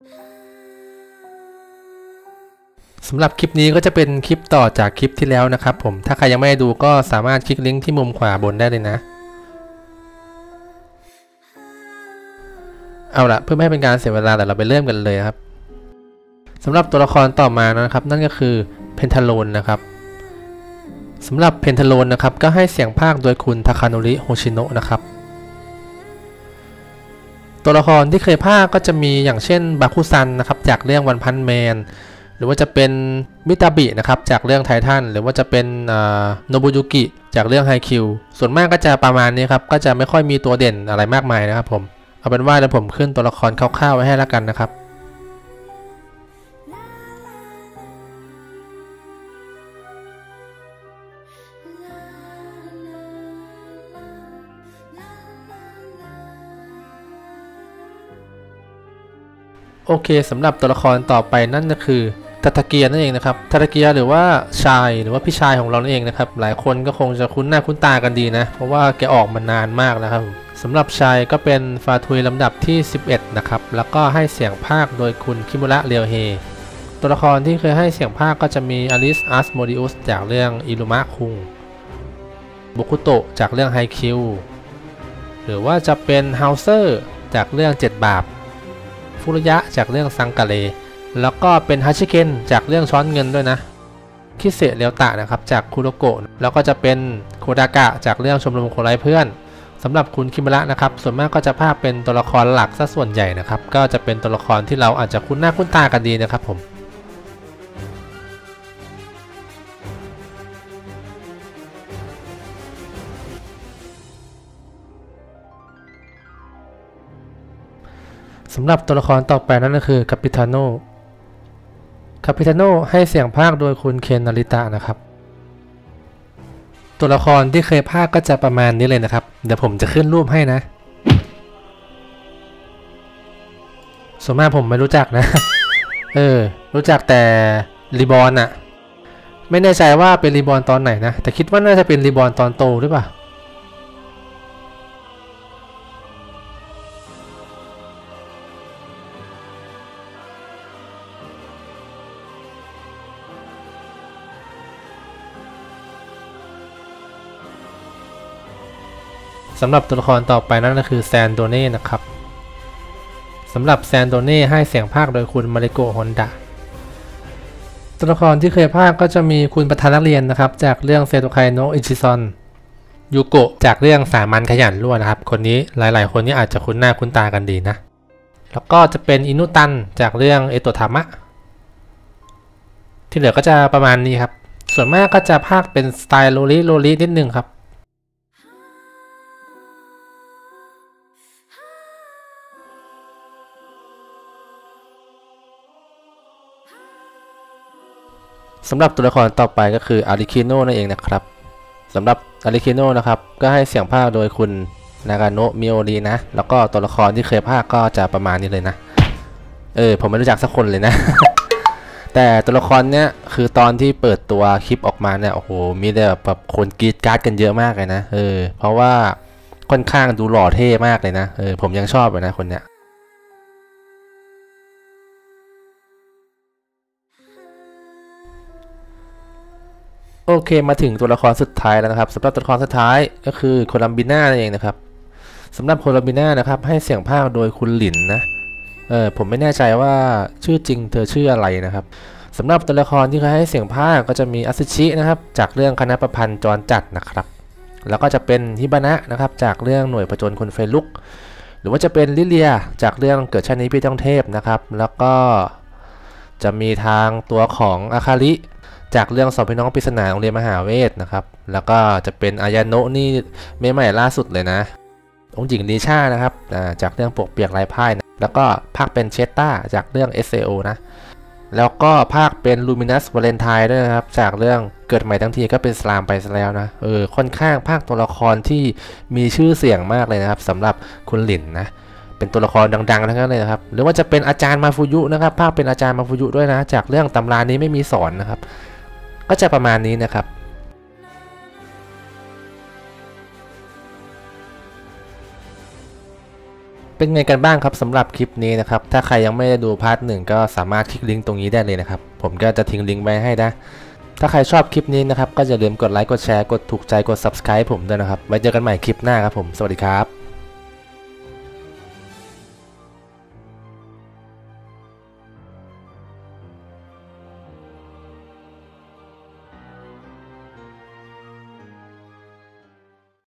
สำหรับคลิปนี้ก็จะเป็นคลิปต่อจากคลิปที่แล้วนะครับผมถ้าใครยังไม่ได้ดูก็สามารถคลิกลิงก์ที่มุมขวาบนได้เลยนะเอาละเพื่อไม่ให้เป็นการเสียเวลาแต่เราไปเริ่มกันเลยครับสำหรับตัวละครต่อมานะครับนั่นก็คือเพนทาโลนนะครับสำหรับเพนทาโลนนะครับก็ให้เสียงพากย์โดยคุณทาคาโนริโฮชิโนะนะครับตัวละครที่เคยพากย์ก็จะมีอย่างเช่นบาคุซันนะครับจากเรื่องวันพันแมนหรือว่าจะเป็นมิตาบินะครับจากเรื่องไททันหรือว่าจะเป็นโนบุยุกิจากเรื่องไฮคิวส่วนมากก็จะประมาณนี้ครับก็จะไม่ค่อยมีตัวเด่นอะไรมากมายนะครับผมเอาเป็นว่าเดี๋ยวผมขึ้นตัวละครคร่าวๆไว้ให้แล้วกันนะครับโอเคสำหรับตัวละครต่อไปนั่นก็คือทาทาเกียนั่นเองนะครับทาทาเกียหรือว่าชายหรือว่าพี่ชายของเรานั่นเองนะครับหลายคนก็คงจะคุ้นหน้าคุ้นตากันดีนะเพราะว่าแกออกมานานมากนะครับสำหรับชายก็เป็นฟาทุยลำดับที่11นะครับแล้วก็ให้เสียงพากย์โดยคุณคิมุระเรียวเฮตัวละครที่เคยให้เสียงพากย์ก็จะมีอลิสอัสโมดิอุสจากเรื่องอิรุมะคุงบุคุโตะจากเรื่องไฮคิวหรือว่าจะเป็นเฮาเซอร์จากเรื่อง7 บาปฟุรุยะจากเรื่องซังกะเลแล้วก็เป็นฮาชิเคนจากเรื่องช้อนเงินด้วยนะคิเซเรียวตะนะครับจากคุโรโกะแล้วก็จะเป็นโคดากะจากเรื่องชมรมคนไร้เพื่อนสำหรับคุณคิมุระนะครับส่วนมากก็จะพากย์เป็นตัวละครหลักซะส่วนใหญ่นะครับก็จะเป็นตัวละครที่เราอาจจะคุ้นหน้าคุ้นตากันดีนะครับผมสำหรับตัวละครต่อไปนั่นก็คือคาปิทาโน่ให้เสียงพากย์โดยคุณเคนนาริตะนะครับตัวละครที่เคยพากย์ก็จะประมาณนี้เลยนะครับเดี๋ยวผมจะขึ้นรูปให้นะส่วนมากผมไม่รู้จักนะ รู้จักแต่รีบอร์นอะไม่แน่ใจว่าเป็นรีบอร์นตอนไหนนะแต่คิดว่าน่าจะเป็นรีบอร์นตอนโตหรือเปล่าสำหรับตัวละครต่อไปนั่นก็คือแซนโดเน่นะครับสำหรับแซนโดเน่ให้เสียงพากย์โดยคุณมาริโกะฮอนดะตัวละครที่เคยพากย์ก็จะมีคุณประธานนักเรียนนะครับจากเรื่องเซโตไคโนะอิชิซอนยูโกะจากเรื่องสามัญขยันรั่วนะครับคนนี้หลายๆคนนี่อาจจะคุ้นหน้าคุ้นตากันดีนะแล้วก็จะเป็นอินุตันจากเรื่องเอโตทามะที่เหลือก็จะประมาณนี้ครับส่วนมากก็จะพากย์เป็นสไตล์โรลินิดนึงครับสำหรับตัวละครต่อไปก็คืออาริคิโนะนั่นเองนะครับสำหรับอาริคิโนะนะครับก็ให้เสียงพากย์โดยคุณนากาโนะมิโอรินะแล้วก็ตัวละครที่เคยพากย์ก็จะประมาณนี้เลยนะผมไม่รู้จักสักคนเลยนะ แต่ตัวละครเนี้ยคือตอนที่เปิดตัวคลิปออกมาเนี่ยโอ้โหมีแต่แบบคนกรีดการ์ดกันเยอะมากเลยนะเพราะว่าค่อนข้างดูหล่อเท่มากเลยนะผมยังชอบเลยนะคนเนี้ยโอเคมาถึงตัวละครสุดท้ายแล้วนะครับสำหรับตัวละครสุดท้ายก็คือโคลัมบิน่านั่นเองนะครับสำหรับโคลัมบิน่านะครับให้เสียงพากย์โดยคุณหลินนะผมไม่แน่ใจว่าชื่อจริงเธอชื่ออะไรนะครับสำหรับตัวละครที่เขาให้เสียงพากย์ก็จะมีอาซึชินะครับจากเรื่องคณะประพันธ์จรจัดนะครับแล้วก็จะเป็นฮิบานะนะครับจากเรื่องหน่วยผจญคนไฟลุกหรือว่าจะเป็นลิเลียจากเรื่องเกิดชาตินี้พี่ต้องเทพนะครับแล้วก็จะมีทางตัวของอาคาริจากเรื่องสองพี่น้องปริศนาโรงเรียนมหาเวทนะครับแล้วก็จะเป็นอายาโนะนี่ใหม่ล่าสุดเลยนะองค์หญิงลีชานะครับจากเรื่องปกเปียกลายพ่ายนะแล้วก็ภาคเป็นเชตตาจากเรื่อง SAO นะแล้วก็ภาคเป็นลูมินัสวาเลนไทน์ด้วยนะครับจากเรื่องเกิดใหม่ทั้งทีก็เป็นสลามไปซะแล้วนะค่อนข้างภาคตัวละครที่มีชื่อเสียงมากเลยนะครับสำหรับคุณหลินนะเป็นตัวละครดังๆทั้งนั้นเลยนะครับหรือว่าจะเป็นอาจารย์มาฟูยุนะครับภาคเป็นอาจารย์มาฟูยุด้วยนะจากเรื่องตำรานี้ไม่มีสอนนะครับก็จะประมาณนี้นะครับเเป็นไงกันบ้างครับสำหรับคลิปนี้นะครับถ้าใครยังไม่ได้ดูพาร์ทหนึ่งก็สามารถคลิกลิงก์ตรงนี้ได้เลยนะครับผมก็จะทิ้งลิงก์ไว้ให้นะถ้าใครชอบคลิปนี้นะครับก็อย่าลืมกดไลค์กดแชร์กดถูกใจกด Subscribe ผมด้วยนะครับไว้เจอกันใหม่คลิปหน้าครับผมสวัสดีครับ